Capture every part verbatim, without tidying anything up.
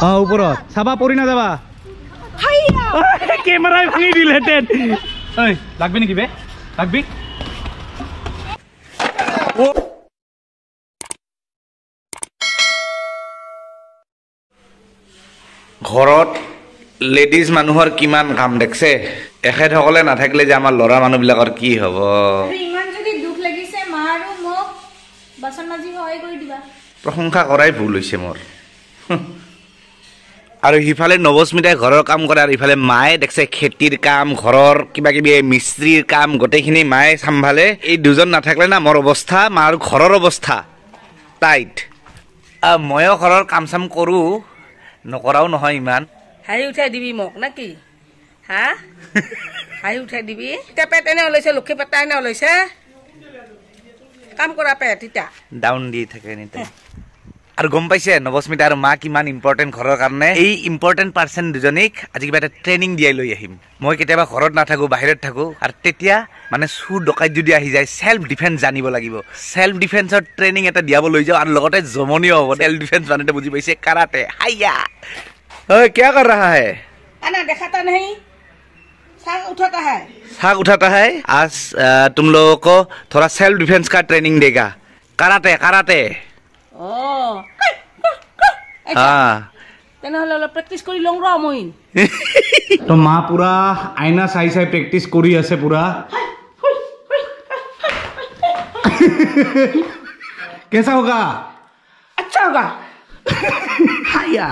অঁ ওপৰত চাবা পৰি নাযাবা কেমেৰাই ভাঙি দিলে হেঁতেন ঐ লাগবি নেকি বে লাগবি ঘৰত লেডিজ মানুহৰ কিমান কাম দেখছে এখেতসকলে নাথাকিলে যে আমাৰ ল'ৰা মানুহবিলাকৰ কি হ'ব ইমান যদি দুখ লাগিছে মা আৰু মোক বাচন মাজি সহায় কৰি দিবা প্ৰশংসা কৰাই ভুল হৈছে মোৰ আৰু সিফালে নৱস্মিতাই ঘৰৰ কাম কৰে আৰু ইফালে মায়ে দেখছে খেতিৰ কাম ঘৰৰ কিবা কিবি মিস্ত্ৰীৰ কাম গোটেইখিনি মায়ে চম্ভালে এই দুজন নাথাকিলে না মোৰ অৱস্থা মাৰ ঘৰৰ অৱস্থা টাইট ময়ো ঘৰৰ কাম চাম কৰোঁ নকৰাও নহয় ইমান হাঁহি উঠাই দিবি মোক নাকি হা হাঁহি উঠাই দিবি এতিয়া পেট এনে ওলাইছে লক্ষী পেটা এনে ওলাইছে কাম কৰা পেট এতিয়া ডাউন দি থাকে এনিটাইম আৰু গম পাইছে নৱস্মিতা আৰু মা কিমান ইম্পৰ্টেণ্ট ঘৰৰ কাৰণে এই ইম্পৰ্টেণ্ট পাৰ্চন দুজনীক আজি কিবা এটা ট্ৰেইনিং দিয়াই লৈ আহিম মই কেতিয়াবা ঘৰত নাথাকোঁ বাহিৰত থাকোঁ আৰু তেতিয়া মানে চুৰ ডকাইত যদি আহি যায় চেল্ফ ডিফেন্স জানিব লাগিব চেল্ফ ডিফেন্সৰ ট্ৰেইনিং এটা দিয়াব লৈ যাওঁ আৰু লগতে জমনিও হ'ব চেল্ফ ডিফেন্স মানে বুজি পাইছে কাৰাতে হাইয়া ओए क्या कर रहा है खाना दिखाता नहीं साग उठाता है साग उठाता है आज आ, तुम लोगों को थोड़ा सेल्फ डिफेंस का ट्रेनिंग देगा कराटे कराटे ओ हाँ তেনেহলে অলপ প্ৰেক্টিছ কৰি লং ৰ মই তো মা পুৰা আইনা চাই চাই প্ৰেক্টিছ কৰি আছে পুৰা कैसा होगा अच्छा होगा हाया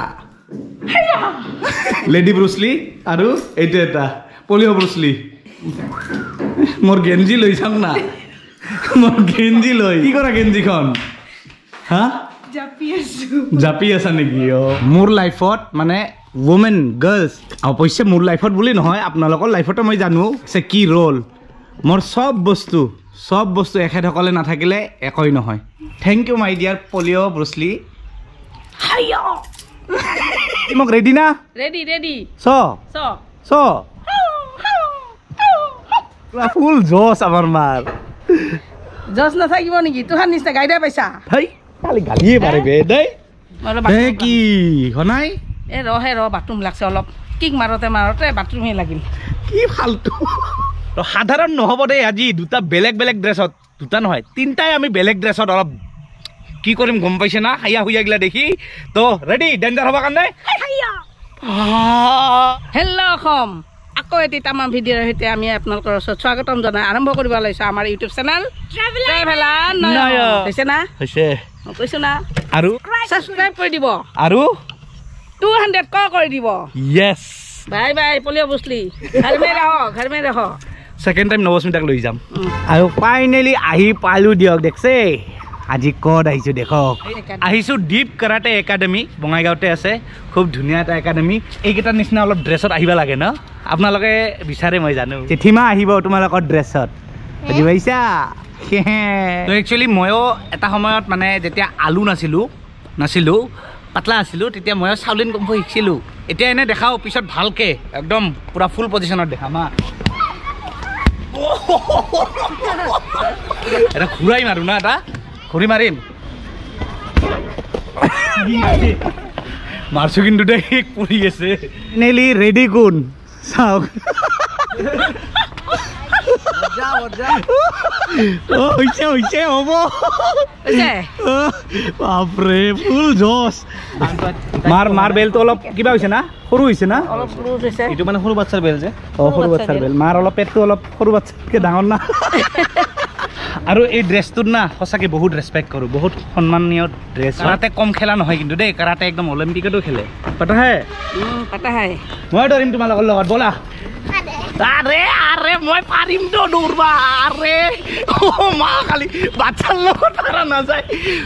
लेडी ब्रुसली আৰু এইটো এটা পলিঅ ব্ৰুসলি মোৰ গেঞ্জি লৈ যাম না মোৰ গেঞ্জি লৈ কি কৰা গেঞ্জিখন হা জাপি আছো জাপি আছা নেকি অ মোৰ লাইফত মানে ওমেন গাৰ্লছ অৱশ্যে মোৰ লাইফত বুলি নহয় আপোনালোকৰ লাইফতো মই জানো যে কি ৰোল মোৰ সব বস্তু সব বস্তু এখেতসকলে নাথাকিলে একোই নহয় থেংক ইউ মাই ডিয়াৰ পলিঅ ব্ৰুসলি হাইয়া মোক ৰেডি না ৰেডি ৰেডি চ চ চ ফুল জোশ আমাৰ মাৰ জছ নাথাকিব নেকি তোহাৰ নিচিনা গাইডা পাইছা হেই খালি গালিয়ে পাৰে বে দেই হে কি হনাই এ ৰহে ৰ বাথৰুম লাগছে অলপ কিক মাৰতে মাৰতে বাথৰুমে লাগিল কি ফালতু সাধাৰণ নহ'ব দেই আজি দুটা বেলেগ বেলেগ ড্ৰেছত দুটা নহয় তিনিটাই আমি বেলেগ ড্ৰেছত অলপ কি কৰিম গম পাইছে না হাইয়া হুইয়া গিলা দেখি তো ৰেডি ডেঞ্জাৰ হ'ব কাৰণে হেল্ল' অসম আকৌ এটি তামাম ভিডিঅ'ৰ সৈতে আমি আপোনালোকৰ ওচৰত স্বাগতম জনাই আৰম্ভ কৰিব লৈছোঁ আমাৰ ইউটিউব চেনেল ট্ৰেভেলাৰ নয়ন হৈছে না হৈছে কৈছোঁ না আৰু ছাবস্ক্ৰাইব কৰি দিব আৰু টু হাণ্ড্ৰেড ক কৰি দিব য়েছ বাই বাই পলিঅ ব্ৰুসলি ঘৰ মে ৰহ ঘৰ মে ৰহ ছেকেণ্ড টাইম নৱস্মিতাক লৈ যাম আৰু ফাইনেলি আহি পালোঁ দিয়ক দেখছে আজি ক'ত আহিছোঁ দেখক আহিছোঁ দীপ কাৰাটে একাডেমি বঙাইগাঁৱতে আছে খুব ধুনীয়া এটা একাডেমি এইকেইটাৰ নিচিনা অলপ ড্ৰেছত আহিব লাগে ন আপোনালোকে বিচাৰে মই জানো জেঠিমা আহিব তোমালোকৰ ড্ৰেছত বুজি পাইছা তো একচুৱেলি ময়ো এটা সময়ত মানে যেতিয়া আলু নাছিলোঁ নাছিলোঁ পাতলা আছিলোঁ তেতিয়া ময়ো চাউলিন কম্ফু শিকিছিলোঁ এতিয়া এনে দেখাওঁ পিছত ভালকৈ একদম পূৰা ফুল পজিশ্যনত দেখাম হা এটা ঘূৰাই মাৰোঁ না এটা ঘূৰি মাৰিম মাৰছো কিন্তু দেই পৰি আছে নেলি ৰেডি কোন চাওক হৈছে হৈছে হ'ব বাপৰে ফুল জছ মাৰ মাৰ বেলটো অলপ কিবা হৈছে না সৰু হৈছে না অলপ সৰু হৈছে এইটো মানে সৰু বাচ্চাৰ বেল যে অঁ সৰু বাচ্চাৰ বেল মাৰ অলপ পেটটো অলপ সৰু বাচ্চাতকৈ ডাঙৰ না আৰু এই ড্ৰেছটোত না সঁচাকৈ বহুত ৰেচপেক্ট কৰোঁ বহুত সন্মানীয় ড্ৰেছ কাৰাটে কম খেলা নহয় কিন্তু দেই কাৰাটে একদম অলিম্পিকতো খেলে পাতা হে পাতা হে মই ধৰিম তোমালোকৰ লগত ব'লা আৰে আৰে মই পাৰিম তো দৌৰবা আৰে অ' মা খালি বাচ্চাৰ লগত পাৰা নাযায়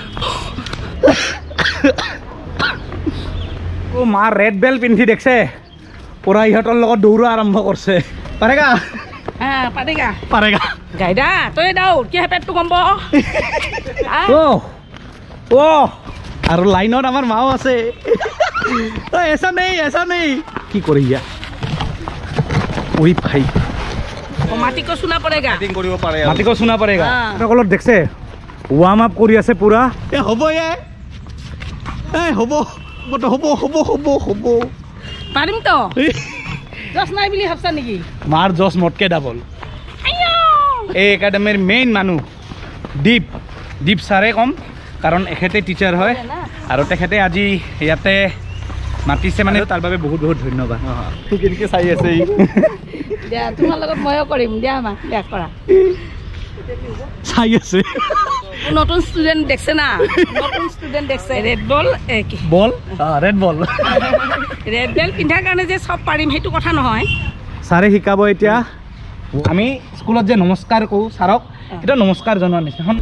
অ' মা ৰেড বেল্ট পিন্ধি দেখছে পুৰা ইহঁতৰ লগত দৌৰা আৰম্ভ কৰিছে পাৰেগা হ্যাঁ পারেগা পারেগা গাইডা তুই দাও কি হে পেটটো কম্ব ও ও আর লাইনত আমার মাও আছে তো এসা নেই এসা নেই কি করি ইয়া ওই ভাই মাটি কো শুনা পড়েগা টিং কৰিব পাৰে মাটি কো শুনা পড়েগা সকলত দেখছে ওয়ার্ম আপ কৰি আছে পুরা এ হবো এ এ হবো হ'ব হ'ব হ'ব হ'ব পাৰিম তো জছ নাই বুলি ভাবছা নেকি মাৰ জছ মোতকে ডাবল এই একাডেমিৰ মেইন মানুহ দীপ দীপ ছাৰে কম কাৰণ এখেতে টিচাৰ হয় আৰু তেখেতে আজি ইয়াতে মাতিছে মানে তাৰ বাবে বহুত বহুত ধন্যবাদ কেনেকৈ চাই আছে দিয়া তোমাৰ লগত ময়ো কৰিম দিয়া মা দিয়া কৰা চাই আছে নতুন ষ্টুডেণ্ট দেখছে না নতুন ষ্টুডেণ্ট দেখছে red ball ball red ball red bell পিন্ধাৰ কাৰণে যে চব পাৰিম সেইটো কথা নহয় ছাৰে শিকাব এতিয়া আমি স্কুলত যে নমস্কাৰ কৰো ছাৰক এটা নমস্কাৰ জনোৱাৰ নিচিনা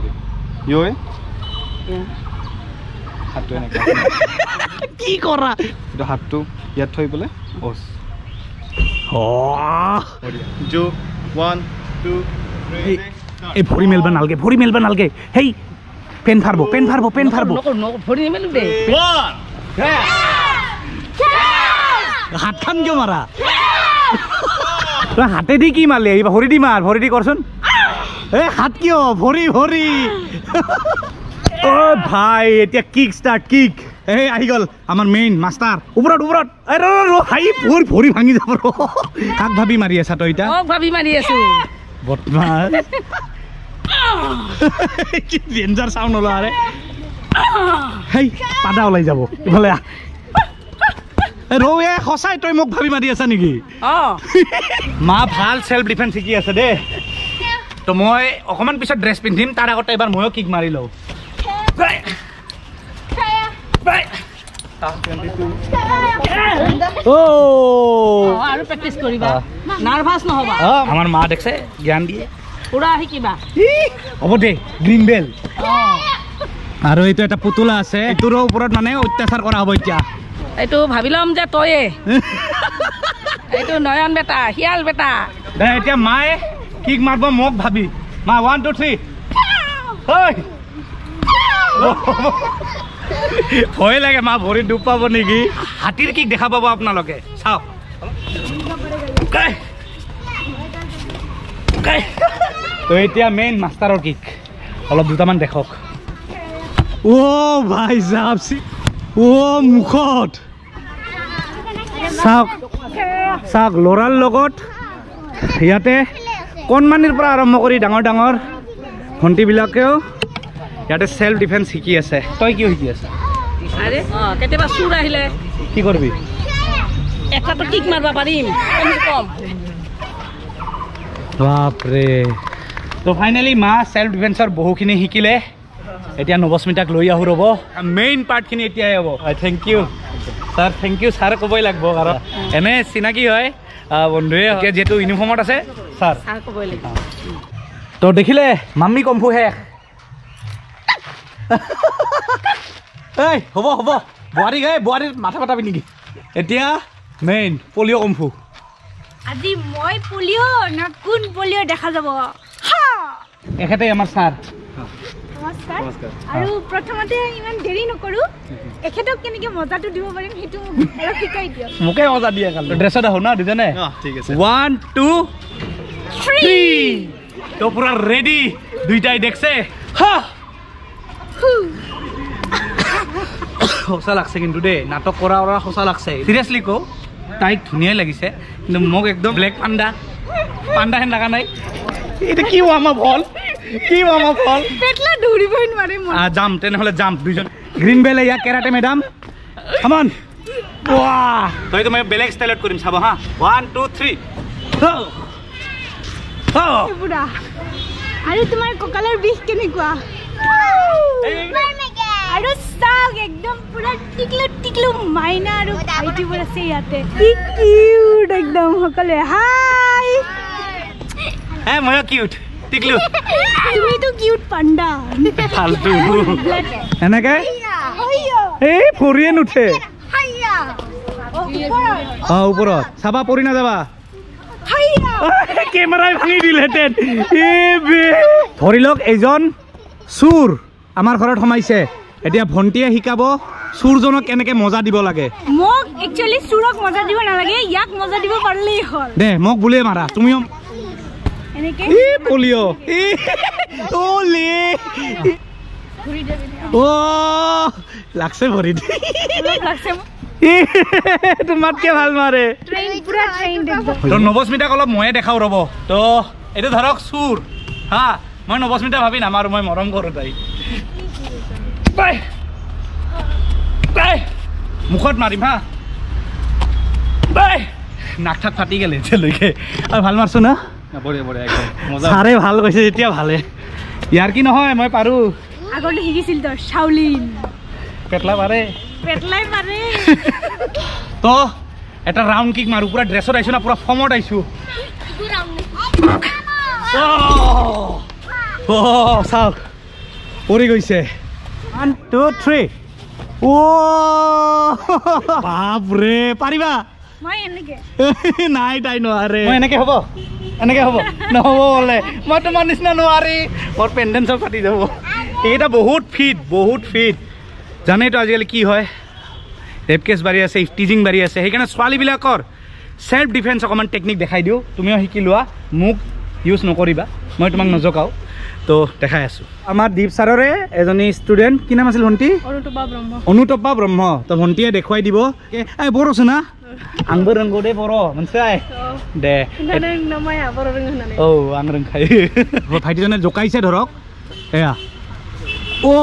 হাতটো এনেকৈ কি কৰা এইটো হাতটো ইয়াত থৈ পেলাই বছ জো ওৱান টু এই ভৰি মেলবা নালগে ভৰি মেলবা নালগে হেই পেন ফাৰব পেন ফাৰব পেন ফাৰব ভৰি মেলো দে হাতখন কিয় মাৰা তই হাতেদি কি মাৰলি এইবাৰ ভৰি দি মাৰ ভৰি দি কৰচোন এ হাত কিয় ভৰি ভৰি অ ভাই এতিয়া কিক ষ্টাৰ্ট কিক এই আহি গ'ল আমাৰ মেইন মাষ্টাৰ ওপৰত ওপৰত হাই ভৰি ভৰি ভাঙি যাব ৰ কাক ভাবি মাৰি আছা তই এতিয়া মোক ভাবি মাৰি আছো বদমাছ কি ডেঞ্জাৰ সাউন্ড ওলা আরে হেই পাদা ওলাই যাব ইফালে আ রোয়ে খসাই তই মোক ভাবি মাৰি আছা নেকি অ মা ভাল সেলফ ডিফেন্স শিকি আছে দে তো মই অকমান পিছত ড্ৰেছ পিন্ধিম তাৰ আগতে এবাৰ ময়ো কিক মাৰি লও ও আৰু প্ৰেক্টিস কৰিবা নাৰ্ভাস নহবা আমাৰ মা দেখছে জ্ঞান দিয়ে পুৰা শিকিবা হ'ব দে গ্ৰীণ বেল আৰু এইটো এটা পুতুলা আছে এইটোৰ ওপৰত মানে অত্যাচাৰ কৰা হ'ব এতিয়া এইটো ভাবি লম যে তয়ে এইটো নয়ন বেটা হিয়াল বেটা দে এতিয়া মায়ে কিক মাৰব মোক ভাবি মা ওৱান টু থ্ৰী হয় ভয় লাগে মা ভৰি ডুব পাব নেকি হাতীৰ কিক দেখা পাব আপোনালোকে চাওক তো এতিয়া মেইন মাষ্টাৰৰ কিক অলপ দুটামান দেখক ও ভাই সাহেব ও মুখত চাওক চাওক ল'ৰাৰ লগত ইয়াতে কণমানিৰ পৰা আৰম্ভ কৰি ডাঙৰ ডাঙৰ ভণ্টিবিলাকেও ইয়াতে সেলফ ডিফেন্স শিকি আছে তই কি শিকি আছা আৰে অ কেতিয়াবা চুৰ আহিলে কি কৰিবি এটাটো কিক মাৰবা পাৰিম কম বাপৰে তো ফাইনেলি মা সেলফ ডিফেন্সৰ বহুখিনি শিকিলে এতিয়া নৱস্মিতাক লৈ আহো ৰ'ব মেইন পাৰ্টখিনি এতিয়াই হ'ব thank you sir thank you sir ক'বই লাগিব কাৰণ এনে চিনাকি হয় বন্ধুৱে এতিয়া যিহেতু ইউনিফৰ্মত আছে ছাৰ ছাৰ ক'বই লাগিব তো দেখিলে মাম্মি কম্ফু শেষ এই হ'ব হ'ব বোৱাৰী গাই বোৱাৰীৰ মাথা পাতাবি নেকি এতিয়া মেইন পলিঅ' কম্ফু আজি মই পলিঅ' না কোন পলিঅ' দেখা যাব এখেতে আমাৰ ছাৰ নমস্কাৰ আৰু প্ৰথমতে ইমান দেৰি নকৰো এখেতক কেনেকৈ মজাটো দিব পাৰিম সেইটো অলপ শিকাই দিয়ক মোকে মজা দিয়ে কালি ড্ৰেছত আহো না দুজনে ঠিক আছে ওৱান টু থ্ৰী তো পুৰা ৰেডি দুইটাই দেখছে হা সঁচা লাগছে কিন্তু দেই নাটক কৰা কৰা সঁচা লাগছে চিৰিয়াছলি কওঁ তাইক ধুনীয়াই লাগিছে কিন্তু মোক একদম ব্লেক পাণ্ডা পাণ্ডা হেন লগা নাই এইটো কি আমাৰ ফল কি আমাৰ ফল পেটলা দৌৰিবই নোৱাৰে মই যাম তেনেহ'লে যাম দুইজন গ্ৰীণ বেলে ইয়াক কেৰাটে মেডাম কামন ৱাহ তই তো মই বেলেগ ষ্টাইলত কৰিম চাব হা ওৱান টু থ্ৰী বুঢ়া আৰু তোমাৰ কঁকালৰ বিষ কেনেকুৱা আৰু চাওক একদম পুৰা টিকলু টিকলু মাইনা আৰু ভাইটিবোৰ আছে ইয়াতে কি কিউট একদম সকলোৱে হাই হে ময়ো কিউট টিকলু তুমিতো কিউট পাণ্ডা ফালতু এনেকে এই পৰিয়ে নুঠে অ ওপৰত চাবা পৰি নাযাবা কেমেৰাই ভাঙি দিলেহেঁতেন ধৰি লওক এইজন চুৰ আমাৰ ঘৰত সোমাইছে এতিয়া ভণ্টিয়ে শিকাব চুৰজনক কেনেকে মজা দিব লাগে মোক একচুয়ালি চুৰক মজা দিব নালাগে ইয়াক মজা দিব পাৰিলেই হ'ল দে মোক বুলিয়ে মাৰা তুমিও এনেকে ই পলিঅ' ই ওলে ও লাগছে ভৰিত অলপ লাগছে তোমাতকে ভাল মাৰে ট্ৰেইন পুৰা ট্ৰেইন একদম তো নৱস্মিতাক অলপ ময়ে দেখাও ৰ'ব তো এইটো ধৰক চুৰ হা মই নৱস্মিতা ভাবি নামাৰো মই মৰম কৰোঁ তাই বাই বাই মুখত মাৰিম হা বাই নাক ঠাক ফাটি গ'লে এতিয়ালৈকে আৰু ভাল মাৰছো না বঢ়িয়া বঢ়িয়া একদম মজা ছাৰে ভাল কৈছে এতিয়া ভালে ইয়াৰ কি নহয় মই পাৰোঁ আগতে শিকিছিল তো শাওলিন পেটলা পাৰে পেটলাই মাৰে তো এটা ৰাউণ্ড কিক মাৰো পুৰা ড্ৰেছত আহিছোঁ না পুৰা ফৰ্মত আহিছোঁ চাওক পৰি গৈছে ওৱান টু থ্ৰী বাপৰে পাৰিবা মই এনেকে নাই তাই নোৱাৰে মই এনেকে হ'ব এনেকে হ'ব নহ'ব বোলে মই তোমাৰ নিচিনা নোৱাৰি মোৰ পেণ্ডেণ্ট চব ফাটি যাব এইকেইটা বহুত ফিট বহুত ফিট জানেতো আজিকালি কি হয় ৰেপ কেছ বাঢ়ি আছে ইফটিজিং বাঢ়ি আছে সেইকাৰণে ছোৱালীবিলাকৰ চেল্ফ ডিফেন্স অকণমান টেকনিক দেখাই দিওঁ তুমিও শিকি লোৱা মোক ইউজ নকৰিবা মই তোমাক নজকাওঁ তো দেখাই আছোঁ আমাৰ দীপ ছাৰৰে এজনী ষ্টুডেণ্ট কি নাম আছিল ভণ্টি অনুতপা ব্ৰহ্ম অনুতপা ব্ৰহ্ম তো ভণ্টিয়ে দেখুৱাই দিব এই বৰ আছে না आंबो रोंगौ दे बर' मोनथिबाय दे औ आं रोंखायो भाइटिजने जकाइसे धरक एया ओ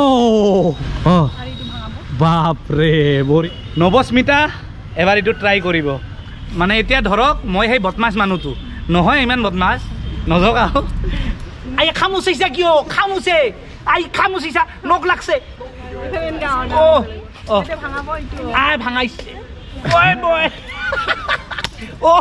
बाप रे बरि नवस्मिता एबार इटु ट्राई करिब माने एतिया धरक মই हे बदमाश मानुतु নহয় ইমান বদমাশ নজগাও আই খামুচিছা কিয় খামুছে আই খামুচিছা নক লাগছে ও ও ভাঙাবো ইটু আই ভাঙাইছে Boy, boy. Oh.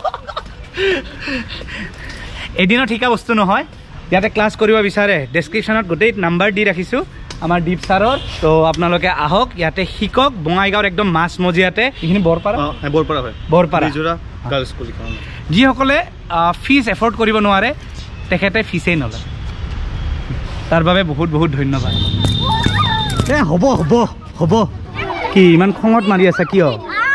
এদিনত ঠিকা বস্তু নহয় ইয়াতে ক্লাছ কৰিব বিচাৰে ডেছক্ৰিপশ্যনত গোটেই নাম্বাৰ দি ৰাখিছোঁ আমাৰ দীপ ছাৰৰ তো আপোনালোকে আহক ইয়াতে শিকক বঙাইগাঁৱৰ একদম মাছ মজিয়াতে এইখিনি বৰপাৰা বৰপাৰা হয় বৰপাৰা গাৰ্লছ স্কুল যিসকলে ফিজ এফৰ্ড কৰিব নোৱাৰে তেখেতে ফিজেই নলয় তাৰ বাবে বহুত বহুত ধন্যবাদ এ হ'ব হ'ব হ'ব কি ইমান খঙত মাৰি আছা কিয়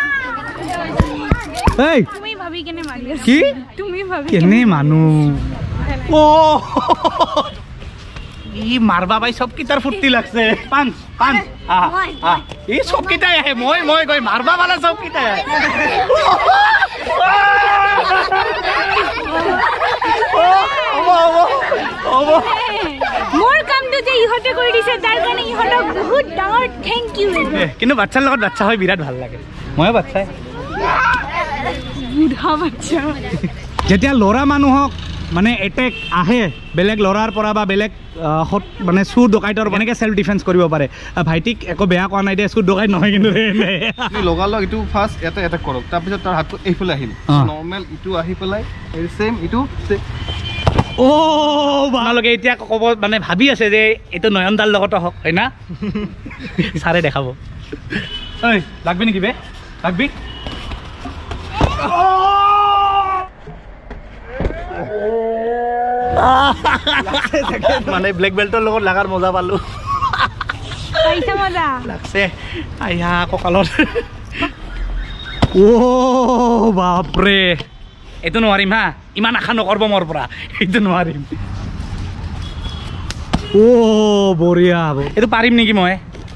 এই তুমি ভাবি কেনে মাৰি আছা কি তুমি ভাবি কেনে মানু ও ই মারবা ভাই সব কিতার ফুর্তি লাগছে পাঁচ পাঁচ এই সব কিতাই আহে মই মই কই মারবা वाला সব কিতাই আহে মোর কাম তো যে ইহতে কৰি দিছে তাৰ কাৰণে ইহতক বহুত ডাঙৰ থ্যাংক ইউ কিন্তু বাচ্চাৰ লগত বাচ্চা হয় বিৰাট ভাল লাগে মই বাচ্চাই বুঢ়া বাচ্চা যেতিয়া লৰা মানুহক মানে এটেক আহে বেলেগ লৰাৰ পৰা বা বেলেগ মানে চুৰ ডকাইতৰ কেনেকৈ সেলফ ডিফেন্স কৰিব পাৰে ভাইটিক একো বেয়া কোৱা নাই দে চুৰ ডকাইত নহয় কিন্তু লগালগ ইটো ফাৰ্ষ্ট এটা এটেক কৰক তাৰপিছত তাৰ হাতটো এইফালে আহিল নৰ্মেল ইটো আহি পেলাই চেম ইটো ও আপোনালোকে এতিয়া ক'ব মানে ভাবি আছে যে এইটো নয়নদাৰ লগত হওক হয় না ছাৰে দেখাব ঐ লাগবি নেকি বে লাগবি মানে ব্লেক বেল্টৰ লগত লাগাৰ মজা পালো পাইছা মজা লাগছে আইয়া কঁকালত ও বাপৰে এইটো নোৱাৰিম হা ইমান আশা নকৰব মোৰ পৰা এইটো নোৱাৰিম ও বঢ়িয়া এইটো পাৰিম নেকি মই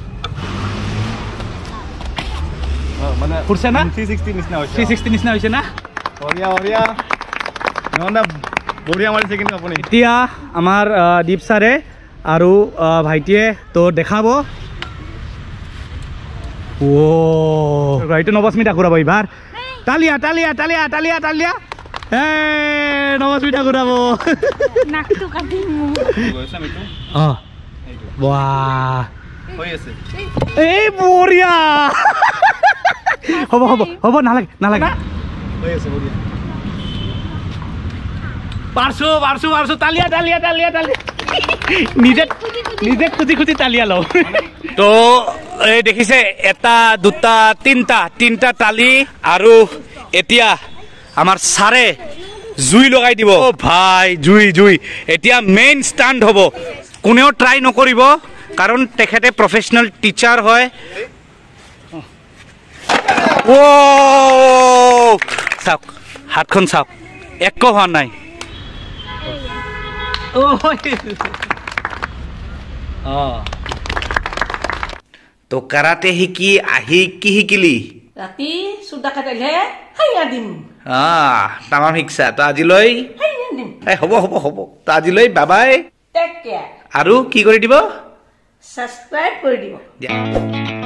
মানে ফুৰছে না থ্ৰী ছিক্সটি নিচিনা হৈছে থ্ৰী ছিক্সটি নিচিনা হৈছে না বঢ়িয়া বঢ়িয়া নন্দা বঢ়িয়া মাৰিছে কিন্তু আপুনি এতিয়া আমাৰ দীপ ছাৰে আৰু ভাইটিয়ে তো দেখাব ও এইটো নৱস্মিতা ঘূৰাব এইবাৰ তালিয়া তালিয়া তালিয়া তালিয়া তালিয়া এ নৱস্মিতা ঘূৰাব নাকটো কাটিম অ বাহ হৈ আছে এই বঢ়িয়া হ'ব হ'ব হ'ব নালাগে নালাগে হৈ আছে বঢ়িয়া পাৰছো পাৰছো পাৰছো তালিয়া তালিয়া তালিয়া তালিয়া নিজে নিজে খুজি খুজি তালিয়া লওঁ তো এই দেখিছে এটা দুটা তিনিটা তিনিটা তালি আৰু এতিয়া আমাৰ ছাৰে জুই লগাই দিব ভাই জুই জুই এতিয়া মেইন ষ্টাণ্ড হ'ব কোনেও ট্ৰাই নকৰিব কাৰণ তেখেতে প্ৰফেচনেল টিচাৰ হয় ও চাওক হাতখন চাওক একো হোৱা নাই তো কাৰাতে শিকি আহি কি শিকিলি ৰাতি চুদা কাটিলে হাইয়া দিম আহ তামাম শিকছা তো আজিলৈ হাইয়া দিম এই হ'ব হ'ব হ'ব তো আজিলৈ বাবাই টেক কেয়াৰ আৰু কি কৰি দিব সাবস্ক্ৰাইব কৰি দিব দিয়া